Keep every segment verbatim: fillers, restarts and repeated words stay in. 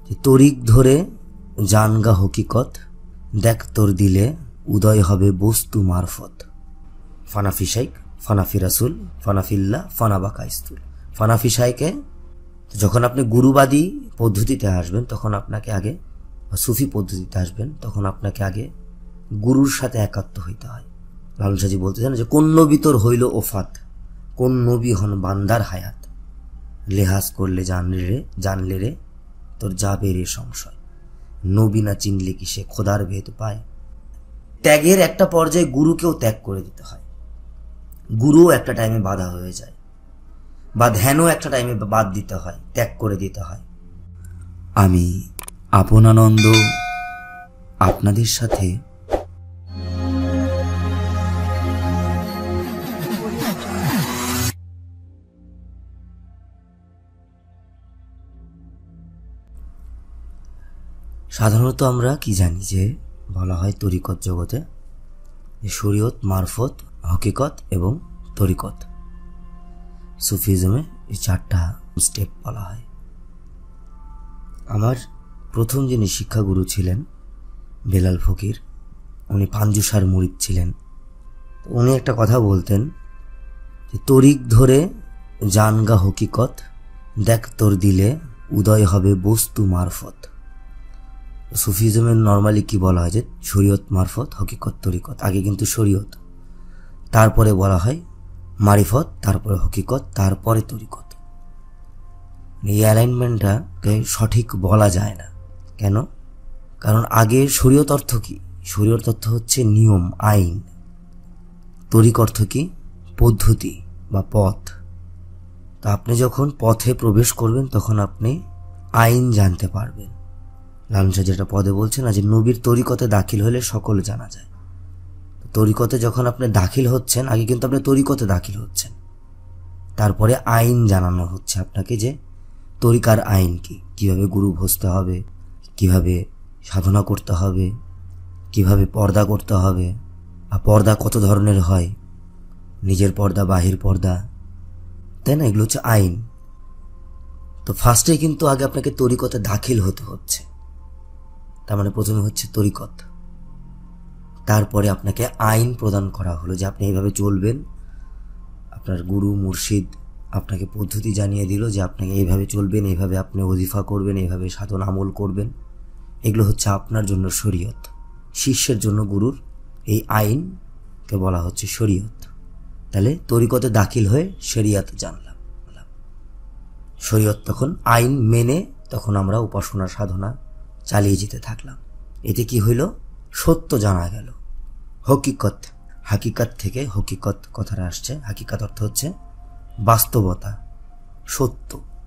যে তরিক ধরে জানগা হকিকত, দেখ তোর দিলে উদয় হবে বস্তু মারফত। ফানাফি শাইখ, ফানাফি রাসুল, ফানাফিল্লা, ফানাবা কাইস্তুল। ফানাফি শাইখে যখন আপনি গুরুবাদী পদ্ধতিতে আসবেন তখন আপনাকে আগে, বা সুফি পদ্ধতিতে আসবেন তখন আপনাকে আগে গুরুর সাথে একাত্ম হইতে হয়। লালন শাহজি বলতেছেন যে কোন নবী তোর হইল ওফাত, কোন নবী হন বান্দার হায়াত, লেহাজ করলে জানলে রে জানলে রে তোর যাবে রে সংশয়, নবী না চিনলে কি সে খোদার ভেদ পায়। ত্যাগের একটা পর্যায়ে গুরুকেও ত্যাগ করে দিতে হয়, গুরুও একটা টাইমে বাধা হয়ে যায়, বা ধ্যানও একটা টাইমে বাদ দিতে হয়, ত্যাগ করে দিতে হয়। আমি আপনানন্দ আপনাদের সাথে সাধারণত আমরা কি জানি যে বলা হয় তরিকত জগতে শরীয়ত, মারফত, হকিকত এবং তরিকত। সুফিজমে এই চারটা স্টেপ বলা হয়। আমার প্রথম যিনি শিক্ষাগুরু ছিলেন বেলাল ফকির, উনি পাঞ্জুসার মুরিদ ছিলেন। উনি একটা কথা বলতেন যে তরিক ধরে জানগা হকিকত, দেখ তোর দিলে উদয় হবে বস্তু মারফত। সুফিজমের নর্মালি কি বলা হয় যে শরীয়ত, মারফত, হকিকত, তরিকত। আগে কিন্তু শরীয়ত, তারপরে বলা হয় মারিফত, তারপরে হকিকত, তারপরে তরিকত। এই অ্যালাইনমেন্টটাকে সঠিক বলা যায় না। কেন? কারণ আগে শরীয়ত অর্থ কি? শরীয়ত অর্থ হচ্ছে নিয়ম, আইন। তরিক অর্থ কি? পদ্ধতি বা পথ। তা আপনি যখন পথে প্রবেশ করবেন তখন আপনি আইন জানতে পারবেন। লালন শাহ যেটা পদে বলছে না যে নবীর তরিকতে দাখিল হলে সকল জানা যায়। তরিকতে যখন আপনি দাখিল হচ্ছেন, আগে কিন্তু আপনি তরিকতে দাখিল হচ্ছেন, তারপরে আইন জানানো হচ্ছে আপনাকে যে তরিকার আইন কি, কিভাবে গুরু ভজতে হবে, কিভাবে সাধনা করতে হবে, কিভাবে পর্দা করতে হবে, আর পর্দা কত ধরনের হয়, নিজের পর্দা, বাহির পর্দা, তাই না? এগুলো হচ্ছে আইন। তো ফার্স্টে কিন্তু আগে আপনাকে তরিকতে দাখিল হতে হচ্ছে। তার মানে প্রথমে হচ্ছে তরিকত, তারপরে আপনাকে আইন প্রদান করা হলো যে আপনি এইভাবে চলবেন। আপনার গুরু মুর্শিদ আপনাকে পদ্ধতি জানিয়ে দিল যে আপনাকে এইভাবে চলবেন, এইভাবে আপনি ওজিফা করবেন, এইভাবে সাধন আমল করবেন। এগুলো হচ্ছে আপনার জন্য শরীয়ত। শিষ্যের জন্য গুরুর এই আইনকে বলা হচ্ছে শরীয়ত। তাহলে তরিকতে দাখিল হয়ে শরিয়াত জানলাম। শরীয়ত তখন আইন মেনে তখন আমরা উপাসনা সাধনা চালিয়ে যেতে থাকলাম। এতে কি হইল? সত্য জানা গেল। হকিকত, হাকিকাত থেকে হকিকত কথাটা আসছে। হাকিকাত অর্থ হচ্ছে বাস্তবতা, সত্য।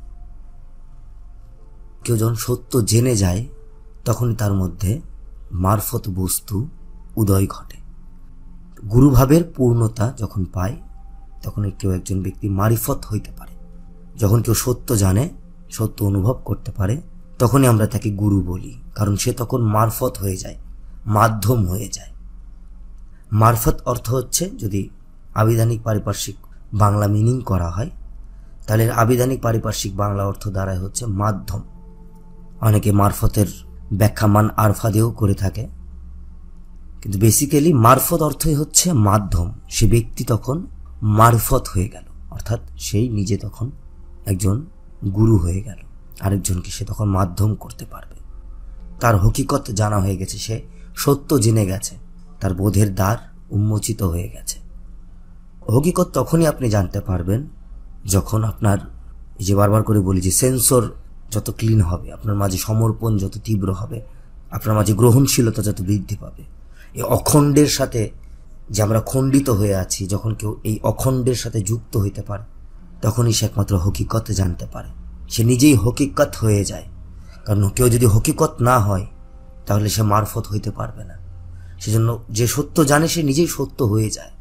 কেউ যখন সত্য জেনে যায় তখনই তার মধ্যে মারফত বস্তু উদয় ঘটে। গুরুভাবের পূর্ণতা যখন পায় তখনই কেউ একজন ব্যক্তি মারিফত হইতে পারে। যখন কেউ সত্য জানে, সত্য অনুভব করতে পারে, তখনই আমরা তাকে গুরু বলি, কারণ সে তখন মারফত হয়ে যায়, মাধ্যম হয়ে যায়। মারফত অর্থ হচ্ছে, যদি আবিধানিক পারিপার্শ্বিক বাংলা মিনিং করা হয় তাহলে আবিধানিক পারিপার্শ্বিক বাংলা অর্থ দাঁড়ায় হচ্ছে মাধ্যম। অনেকে মারফতের ব্যাখ্যা মান আরফা দিয়েও করে থাকে, কিন্তু বেসিক্যালি মারফত অর্থই হচ্ছে মাধ্যম। সে ব্যক্তি তখন মারফত হয়ে গেল, অর্থাৎ সেই নিজে তখন একজন গুরু হয়ে গেল, আরেকজনকে সে তখন মাধ্যম করতে পারবে। তার হকিকত জানা হয়ে গেছে, সে সত্য জেনে গেছে, তার বোধের দ্বার উন্মোচিত হয়ে গেছে। হকিকত তখনই আপনি জানতে পারবেন যখন আপনার, এই যে বারবার করে বলি যে সেন্সর যত ক্লিন হবে, আপনার মাঝে সমর্পণ যত তীব্র হবে, আপনার মাঝে গ্রহণশীলতা যত বৃদ্ধি পাবে। এই অখণ্ডের সাথে যে আমরা খণ্ডিত হয়ে আছি, যখন কেউ এই অখণ্ডের সাথে যুক্ত হইতে পারে তখনই সে একমাত্র হকিকত জানতে পারে। সে নিজেই হকিকত হয়ে যায়। কারণ কেউ যদি হকিকত না হয় তাহলে সে মারফত হইতে পারবে না। সেজন্য যে সত্য জানে সে নিজেই সত্য হয়ে যায়।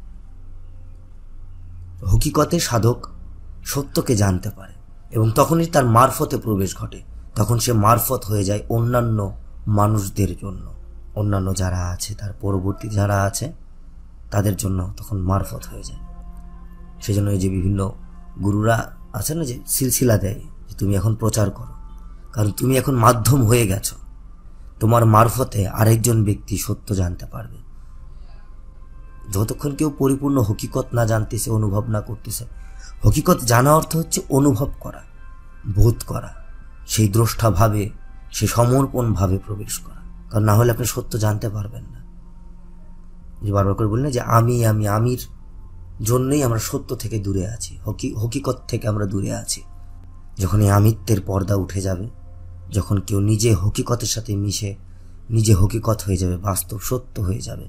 হকিকতে সাধক সত্যকে জানতে পারে এবং তখনই তার মারফতে প্রবেশ ঘটে। তখন সে মারফত হয়ে যায় অন্যান্য মানুষদের জন্য, অন্যান্য যারা আছে, তার পরবর্তী যারা আছে তাদের জন্য তখন মারফত হয়ে যায়। সেজন্য এই যে বিভিন্ন গুরুরা আছে না, যে সিলসিলা দেয় যে তুমি এখন প্রচার করো, কারণ তুমি এখন মাধ্যম হয়ে গেছো। তোমার মারফতে আরেকজন ব্যক্তি সত্য জানতে পারবে। যতক্ষণ কেউ পরিপূর্ণ হকিকত না জানতেছে, অনুভব না করতেছে, হকিকত জানা অর্থ হচ্ছে অনুভব করা, বোধ করা, সেই দ্রষ্টা ভাবে, সে সমর্পণ ভাবে প্রবেশ করা। কারণ না হলে আপনি সত্য জানতে পারবেন না। যে বারবার করে বললেন যে আমি আমি আমির জন্যই আমরা সত্য থেকে দূরে আছি, হকি হকিকত থেকে আমরা দূরে আছি। যখন এই আমিত্বের পর্দা উঠে যাবে, যখন কেউ নিজে হকিকতের সাথে মিশে নিজে হকিকত হয়ে যাবে, বাস্তব সত্য হয়ে যাবে,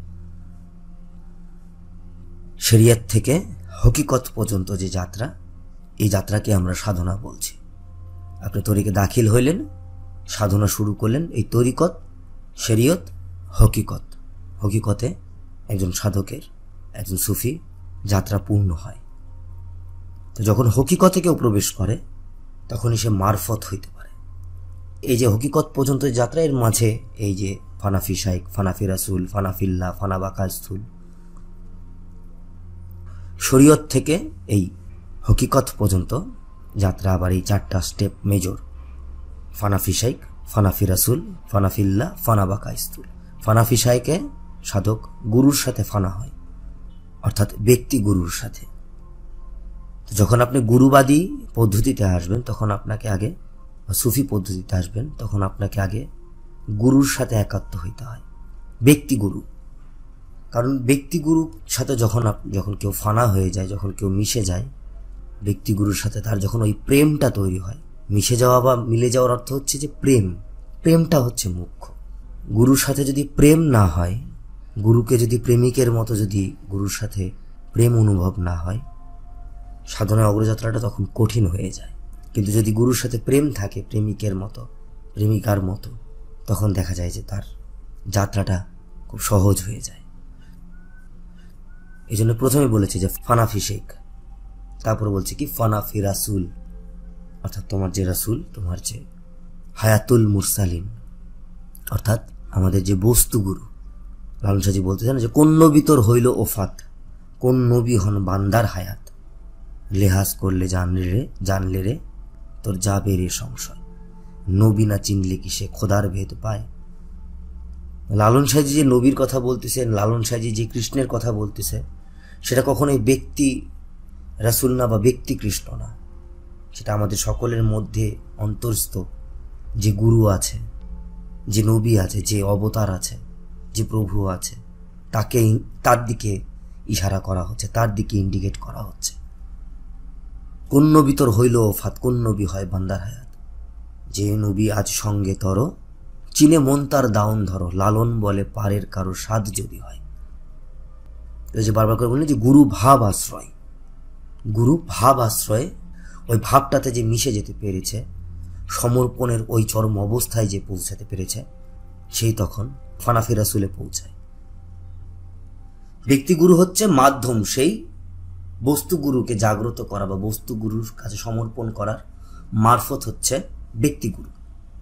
শরিয়ত থেকে হকিকত পর্যন্ত যে যাত্রা, এই যাত্রাকে আমরা সাধনা বলছি। আপনি তরিকে দাখিল হইলেন, সাধনা শুরু করলেন, এই তরিকত, শরিয়ত, হকিকত। হকিকতে একজন সাধকের, একজন সুফি যাত্রা পূর্ণ হয়। তো যখন হকিকতে কেউ প্রবেশ করে তখনই সে মারফত হইতে পারে। এই যে হকিকত পর্যন্ত যাত্রা, এর মাঝে এই যে ফানাফি শাইখ, ফানাফি রাসুল, ফানাফিল্লাহ, ফানাবাকাস্থুল, শরীয়ত থেকে এই হকিকত পর্যন্ত যাত্রা আবার এই চারটা স্টেপ মেজর: ফানাফি শাইখ, ফানাফি রাসুল, ফানাফিল্লাহ, ফানাবাকাস্থুল। ফানাফি শাইখে সাধক গুরুর সাথে ফানা হয়, অর্থাৎ ব্যক্তি গুরুর সাথে। যখন আপনি গুরুবাদী পদ্ধতিতে আসবেন তখন আপনাকে আগে, সুফি পদ্ধতিতে আসবেন তখন আপনাকে আগে গুরুর সাথে একাত্ম হইতে হয়, ব্যক্তি গুরু। কারণ ব্যক্তি গুরুর সাথে যখন যখন কেউ ফানা হয়ে যায়, যখন কেউ মিশে যায় ব্যক্তি গুরুর সাথে, তার যখন ওই প্রেমটা তৈরি হয়, মিশে যাওয়া বা মিলে যাওয়ার অর্থ হচ্ছে যে প্রেম, প্রেমটা হচ্ছে মুখ্য। গুরুর সাথে যদি প্রেম না হয়, গুরুকে যদি প্রেমিকের মতো যদি গুরুর সাথে প্রেম অনুভব না হয়, সাধনায় অগ্রযাত্রাটা তখন কঠিন হয়ে যায়। কিন্তু যদি গুরুর সাথে প্রেম থাকে, প্রেমিকের মতো, প্রেমিকার মতো, তখন দেখা যায় যে তার যাত্রাটা খুব সহজ হয়ে যায়। এই জন্য প্রথমে বলেছে যে ফানাফি শেখ, তারপর বলছে কি ফানাফি রাসুল, অর্থাৎ তোমার যে রাসুল, তোমার যে হায়াতুল মুরসালিন, অর্থাৎ আমাদের যে বস্তু গুরু। লালন সাজি বলতে চান যে কোন নবী তোর হইল ওফাত, কোন নবী হন বান্দার হায়াত, লেহাজ করলে জানলে রে জানলে রে তোর যাবে রে সংশয়, নবী না চিনলে কি সে খোদার ভেদ পায়। লালন সাজি যে নবীর কথা বলতেছে, লালন সাজি যে কৃষ্ণের কথা বলতেছে, সেটা কখনোই ব্যক্তি রাসুল না বা ব্যক্তি কৃষ্ণ না, সেটা আমাদের সকলের মধ্যে অন্তর্স্থ যে গুরু আছে, যে নবী আছে, যে অবতার আছে, যে প্রভু আছে, তাকে, তার দিকে ইশারা করা হচ্ছে, তার দিকে ইন্ডিকেট করা হচ্ছে। কোন নবী তোর হইল ওফাত, কোন নবী হয় বান্দার হায়াত, যে নবী আজ সঙ্গে তর, চিনে মন তার দাউন ধরো, লালন বলে পারের কারো স্বাদ যদি হয়। যে বারবার করে বললেন যে গুরু ভাব আশ্রয়, গুরু ভাব আশ্রয়ে ওই ভাবটাতে যে মিশে যেতে পেরেছে, সমর্পণের ওই চরম অবস্থায় যে পৌঁছাতে পেরেছে, সেই তখন ফানাফি রাসুলে পৌঁছায়। ব্যক্তি গুরু হচ্ছে মাধ্যম, সেই বস্তু গুরুকে জাগ্রত করা বা বস্তু গুরুর কাছে সমর্পণ করার মারফত হচ্ছে ব্যক্তি গুরু।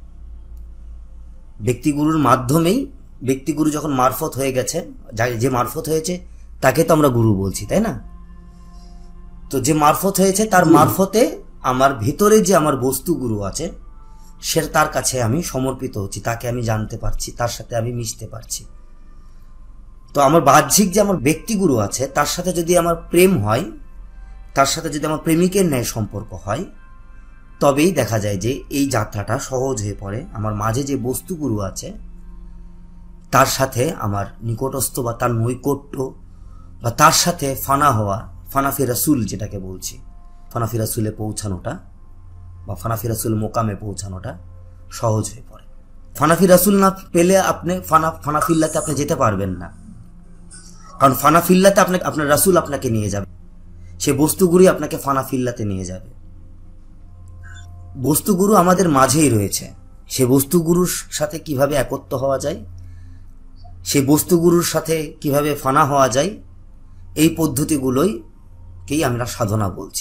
ব্যক্তি গুরুর মাধ্যমেই, ব্যক্তি গুরু যখন মারফত হয়ে গেছে, যে মারফত হয়েছে তাকে তো আমরা গুরু বলছি, তাই না? তো যে মারফত হয়েছে তার মারফতে আমার ভিতরে যে আমার বস্তু গুরু আছে, সে তার কাছে আমি সমর্পিত হচ্ছি, তাকে আমি জানতে পারছি, তার সাথে আমি মিশতে পারছি। তো আমার বাহ্যিক যে আমার ব্যক্তি গুরু আছে তার সাথে যদি আমার প্রেম হয়, তার সাথে যদি আমার প্রেমিকের ন্যায় সম্পর্ক হয়, তবেই দেখা যায় যে এই যাত্রাটা সহজ হয়ে পড়ে। আমার মাঝে যে বস্তু গুরু আছে তার সাথে আমার নিকটস্থ বা তার নৈকট্য বা তার সাথে ফানা হওয়া, ফানাফি রাসুল যেটাকে বলছি, ফানাফি রাসুলে পৌঁছানোটা বা ফানাফি রাসুল মোকামে পৌঁছানোটা সহজ হয়ে পড়ে। ফানাফি রাসুল না পেলে আপনি ফানা ফানাফিল্লাতে আপনি যেতে পারবেন না, কারণ ফানাফিল্লাতে আপনাকে আপনার রাসুল আপনাকে নিয়ে যাবে, সে বস্তুগুরু আপনাকে ফানাফিল্লাতে নিয়ে যাবে। বস্তুগুরু আমাদের মাঝেই রয়েছে, সে বস্তুগুরুর সাথে কিভাবে একত্র হওয়া যায়, সে বস্তুগুরুর সাথে কিভাবে ফানা হওয়া যায়, এই পদ্ধতিগুলোই কেই আমরা সাধনা বলছি।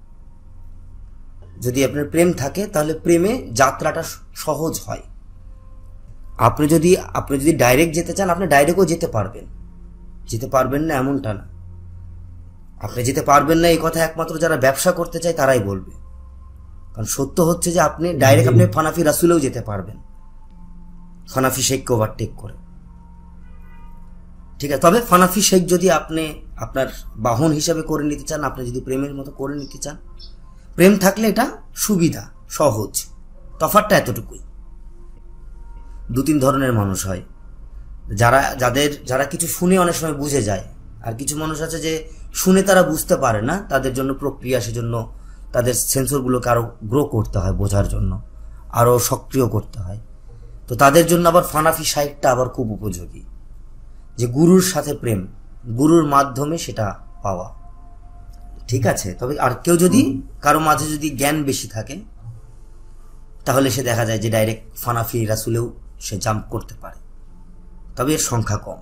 যদি আপনার প্রেম থাকে তাহলে প্রেমে যাত্রাটা সহজ হয়। আপনি যদি আপনি যদি ডাইরেক্ট যেতে চান, আপনি ডাইরেক্টও যেতে পারবেন, যেতে পারবেন না এমনটা না। আপনি যেতে পারবেন না এই কথা একমাত্র যারা ব্যবসা করতে চায় তারাই বলবে, কারণ সত্য হচ্ছে যে আপনি ডাইরেক্ট আপনি ফানাফি রাসূলেও যেতে পারবেন, ফানাফি শেখকে ওভারটেক করে। ঠিক আছে, তবে ফানাফি শেখ যদি আপনি আপনার বাহন হিসাবে করে নিতে চান, আপনি যদি প্রেমের মতো করে নিতে চান, প্রেম থাকলে এটা সুবিধা, সহজ। তফাৎটা এতটুকুই। দু তিন ধরনের মানুষ হয়, যারা যাদের যারা কিছু শুনে অনেক সময় বুঝে যায়, আর কিছু মানুষ আছে যে শুনে তারা বুঝতে পারে না, তাদের জন্য প্রক্রিয়া, সেজন্য তাদের সেন্সরগুলোকে আরও গ্রো করতে হয়, বোঝার জন্য আরও সক্রিয় করতে হয়। তো তাদের জন্য আবার ফানাফি সাইটটা আবার খুব উপযোগী, যে গুরুর সাথে প্রেম, গুরুর মাধ্যমে সেটা পাওয়া। ঠিক আছে, তবে আর কেউ যদি কারো মাঝে যদি জ্ঞান বেশি থাকে, তাহলে সে দেখা যায় যে ডাইরেক্ট ফানাফি রাসূলেও সে জাম্প করতে পারে, তবে এর সংখ্যা কম।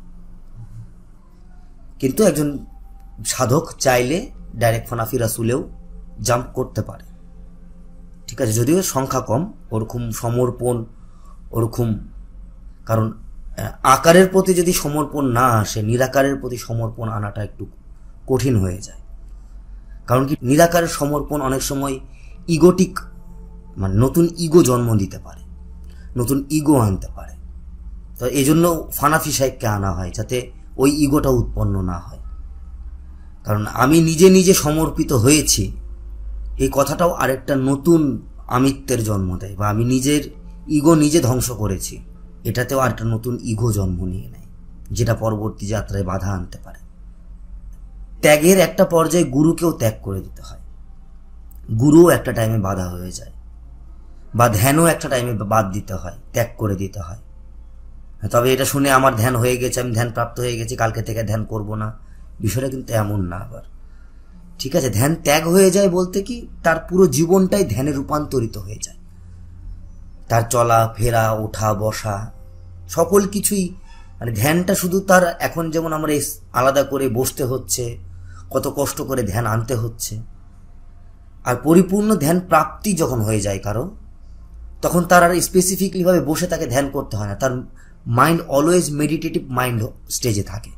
কিন্তু একজন সাধক চাইলে ডাইরেক্ট ফানাফি রাসূলেও জাম্প করতে পারে। ঠিক আছে, যদিও সংখ্যা কম, ওরকম সমর্পণ ওরকম, কারণ আকারের প্রতি যদি সমর্পণ না আসে, নিরাকারের প্রতি সমর্পণ আনাটা একটু কঠিন হয়ে যায়। কারণ কি, নিরাকারের সমর্পণ অনেক সময় ইগোটিক, মানে নতুন ইগো জন্ম দিতে পারে, নতুন ইগো আনতে পারে। তো এই জন্য ফানাফি সাহেবকে আনা হয়, যাতে ওই ইগোটা উৎপন্ন না হয়। কারণ আমি নিজে নিজে সমর্পিত হয়েছি, এই কথাটাও আরেকটা নতুন আমিত্বের জন্ম দেয়, বা আমি নিজের ইগো নিজে ধ্বংস করেছি, এটাতেও আরেকটা নতুন ইগো জন্ম নিয়ে নেয়, যেটা পরবর্তী যাত্রায় বাধা আনতে পারে। ত্যাগের একটা পর্যায়ে গুরুকেও ত্যাগ করে দিতে হয়, গুরুও একটা টাইমে বাধা হয়ে যায়, বা ধ্যানও একটা টাইমে বাদ দিতে হয়, ত্যাগ করে দিতে হয়। তবে এটা শুনে আমার ধ্যান হয়ে গেছে, আমি ধ্যান প্রাপ্ত হয়ে গেছি, কালকে থেকে ধ্যান করব না, বিষয়টা কিন্তু এমন না আবার। ঠিক আছে, ধ্যান ত্যাগ হয়ে যায় বলতে কি, তার পুরো জীবনটাই ধ্যানে রূপান্তরিত হয়ে যায়, তার চলা ফেরা, ওঠা বসা সকল কিছুই, মানে ধ্যানটা শুধু তার, এখন যেমন আমরা আলাদা করে বসতে হচ্ছে, কত কষ্ট করে ধ্যান আনতে হচ্ছে, আর পরিপূর্ণ ধ্যান প্রাপ্তি যখন হয়ে যায় কারো, তখন তার আর স্পেসিফিকলি ভাবে বসে তাকে ধ্যান করতে হয় না, তার মাইন্ড অলওয়েজ মেডিটেটিভ মাইন্ড স্টেজে থাকে।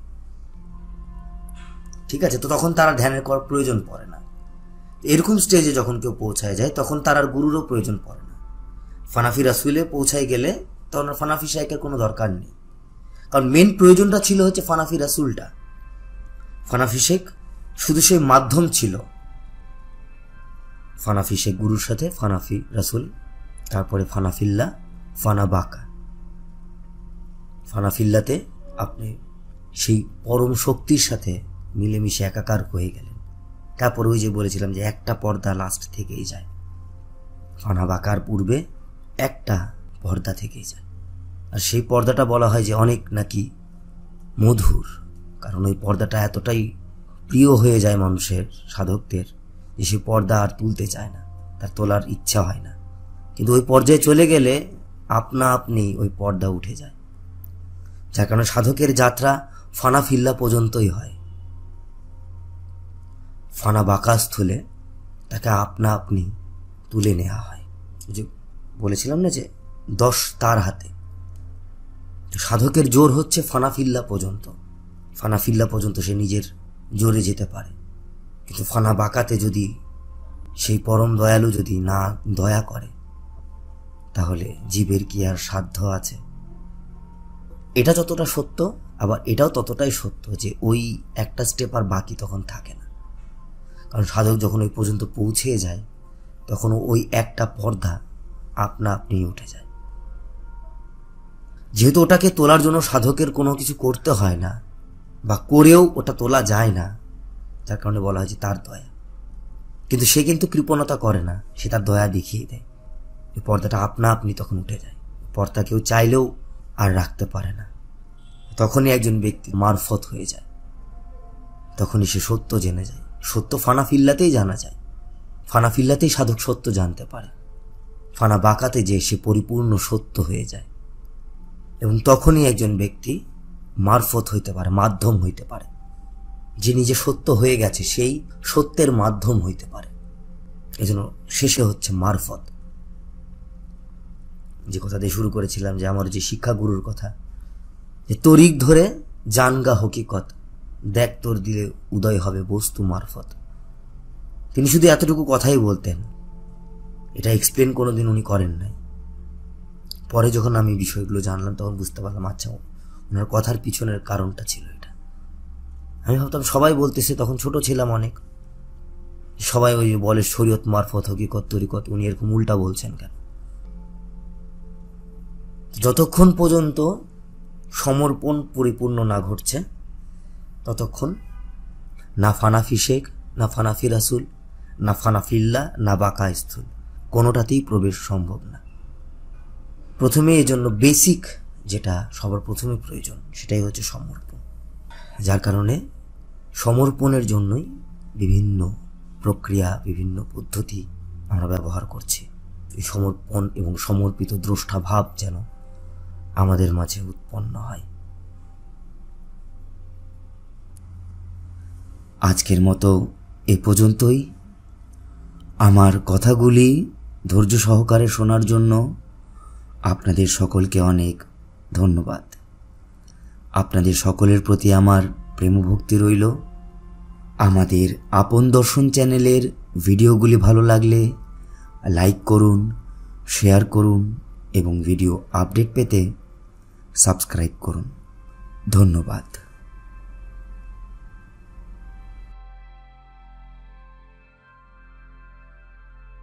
ঠিক আছে, তো তখন তার আর ধ্যানের করার প্রয়োজন পড়ে না। এরকম স্টেজে যখন কেউ পৌঁছায় যায়, তখন তার আর গুরুরও প্রয়োজন পড়ে না। ফানাফি রাসূলে পৌঁছায় গেলে তখন আর ফানাফি শাইখের কোনো দরকার নেই, কারণ মেন প্রয়োজনটা ছিল হচ্ছে ফানাফি রাসূলটা। ফানাফি শেখ শুধু সেই মাধ্যম ছিল, ফানাফি শেখ গুরুর সাথে ফানাফি রাসূল, তারপরে ফানাফিল্লা, ফানা বাকা। ফানাফিল্লাতে আপনি সেই পরম শক্তির সাথে মিলেমিশে একাকার হয়ে গেলেন। তারপর ওই যে বলেছিলাম যে একটা পর্দা লাস্ট থেকেই যায়, ফানা বাকার পূর্বে একটা পর্দা থেকেই যায়। আর সেই পর্দাটা বলা হয় যে অনেক নাকি মধুর, কারণ ওই পর্দাটা এতটাই প্রিয় হয়ে যায় মানুষের, সাধকদের, যে সে পর্দা আর তুলতে চায় না, তার তোলার ইচ্ছা হয় না। কিন্তু ওই পর্যায়ে চলে গেলে আপনা আপনি ওই পর্দা উঠে যায়, যার কারণে সাধকের যাত্রা ফানাফিল্লা পর্যন্তই হয়। ফানা বাকাস্থলে তাকে আপনা আপনি তুলে নেওয়া হয়। যে বলেছিলাম না যে দশ তার হাতে, সাধকের জোর হচ্ছে ফানাফিল্লা পর্যন্ত, ফানাফিল্লা পর্যন্ত সে নিজের জোরে যেতে পারে। কিন্তু ফানা বাকাতে যদি সেই পরম দয়ালু যদি না দয়া করে, তাহলে জীবের কি আর সাধ্য আছে? এটা যতটা সত্য, আবার এটাও ততটাই সত্য যে ওই একটা স্টেপ আর বাকি তখন থাকে না। কারণ সাধক যখন ওই পর্যন্ত পৌঁছে যায়, তখন ওই একটা পর্দা আপনা আপনি উঠে যায়। যেহেতু ওটাকে তোলার জন্য সাধকের কোনো কিছু করতে হয় না, বা করেও ওটা তোলা যায় না, যার কারণে বলা হয় যে তার দয়া। কিন্তু সে কিন্তু কৃপণতা করে না, সে তার দয়া দেখিয়ে দেয়। এই পর্দাটা আপনা আপনি তখন উঠে যায়, পর্দা কেউ চাইলেও আর রাখতে পারে না। তখনই একজন ব্যক্তি মারফত হয়ে যায়, তখনই সে সত্য জেনে যায়। সত্য ফানাফিল্লাতেই জানা যায়, ফানাফিল্লাতেই সাধক সত্য জানতে পারে, ফানা বাকাতে যে সে পরিপূর্ণ সত্য হয়ে যায়। এবং তখনই একজন ব্যক্তি মারফত হইতে পারে, মাধ্যম হইতে পারে, যে নিজে সত্য হয়ে গেছে সেই সত্যের মাধ্যম হইতে পারে। এজন্য শেষে হচ্ছে মারফত। যে কথা দিয়ে শুরু করেছিলাম, যে আমার যে শিক্ষাগুরুর কথা, যে তরিক ধরে জানগা হকিকত, দেখ তোর দিলে উদয় হবে বস্তু মারফত। তিনি শুধু এতটুকু কথাই বলতেন, এটা এক্সপ্লেন কোনোদিন উনি করেন নাই। পরে যখন আমি বিষয়গুলো জানলাম তখন বুঝতে পারলাম আচ্ছা ওনার কথার পিছনের কারণটা ছিল এটা। আমি ভাবতাম সবাই বলতেছে, তখন ছোট ছিলাম অনেক, সবাই ওই বলে শরীয়ত মারফত হকিকত তরিকত, উনি এরকম উল্টা বলছেন কেন? যতক্ষণ পর্যন্ত সমর্পণ পরিপূর্ণ না ঘটছে ততক্ষণ না ফানাফি শেখ, না ফানাফি রাসুল, না ফানাফিল্লা, না বাকা স্থুল, কোনোটাতেই প্রবেশ সম্ভব না। প্রথমে এই জন্য বেসিক যেটা সবার প্রথমে প্রয়োজন সেটাই হচ্ছে সমর্পণ। যার কারণে সমর্পণের জন্যই বিভিন্ন প্রক্রিয়া, বিভিন্ন পদ্ধতি আমরা ব্যবহার করছি। এই সমর্পণ এবং সমর্পিত দ্রষ্টা ভাব যেন আমাদের মাঝে উৎপন্ন হয়। আজকের মতো এ পর্যন্তই। আমার কথাগুলি ধৈর্য সহকারে শোনার জন্য আপনাদের সকলকে অনেক ধন্যবাদ। আপনাদের সকলের প্রতি আমার প্রেমভক্তি রইল। আমাদের আপন দর্শন চ্যানেলের ভিডিওগুলি ভালো লাগলে লাইক করুন, শেয়ার করুন এবং ভিডিও আপডেট পেতে সাবস্ক্রাইব করুন। ধন্যবাদ।